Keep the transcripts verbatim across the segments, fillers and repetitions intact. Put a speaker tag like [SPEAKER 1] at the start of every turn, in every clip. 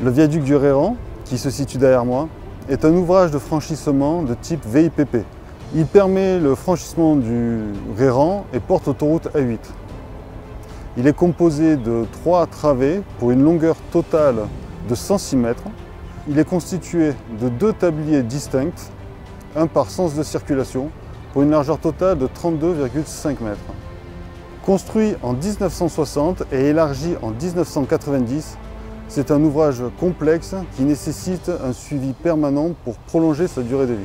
[SPEAKER 1] Le viaduc du Réran, qui se situe derrière moi, est un ouvrage de franchissement de type V I P P. Il permet le franchissement du Réran et porte autoroute A huit. Il est composé de trois travées pour une longueur totale de cent six mètres. Il est constitué de deux tabliers distincts, un par sens de circulation, pour une largeur totale de trente-deux virgule cinq mètres. Construit en mille neuf cent soixante et élargi en mille neuf cent quatre-vingt-dix, c'est un ouvrage complexe qui nécessite un suivi permanent pour prolonger sa durée de vie.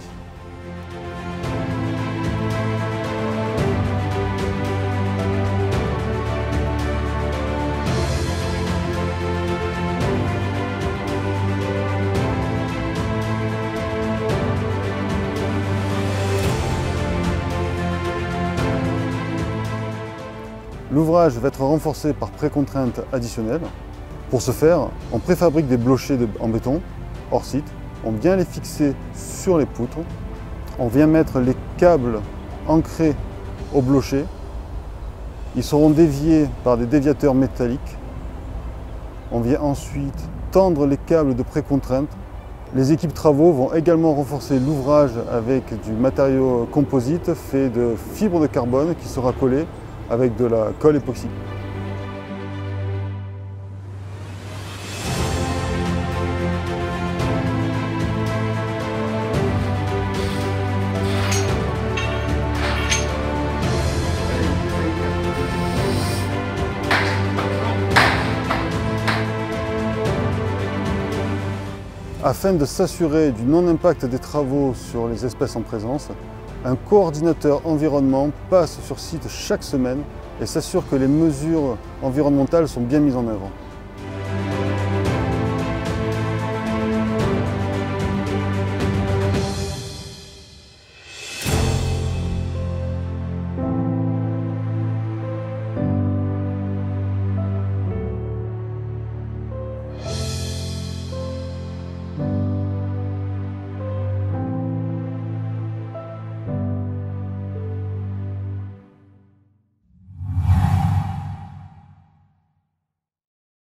[SPEAKER 1] L'ouvrage va être renforcé par précontrainte additionnelle. Pour ce faire, on préfabrique des blochers de, en béton, hors site. On vient les fixer sur les poutres. On vient mettre les câbles ancrés au blocher. Ils seront déviés par des déviateurs métalliques. On vient ensuite tendre les câbles de précontrainte. Les équipes travaux vont également renforcer l'ouvrage avec du matériau composite fait de fibre de carbone qui sera collé avec de la colle époxy. Afin de s'assurer du non-impact des travaux sur les espèces en présence, un coordinateur environnement passe sur site chaque semaine et s'assure que les mesures environnementales sont bien mises en œuvre.